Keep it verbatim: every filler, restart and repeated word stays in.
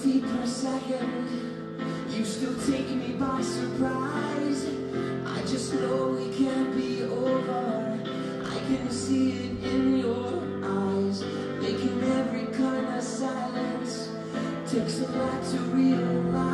feet per second. You still take me by surprise. I just know it can't be over. I can see it in your eyes, making every kind of silence. Takes a lot to realize.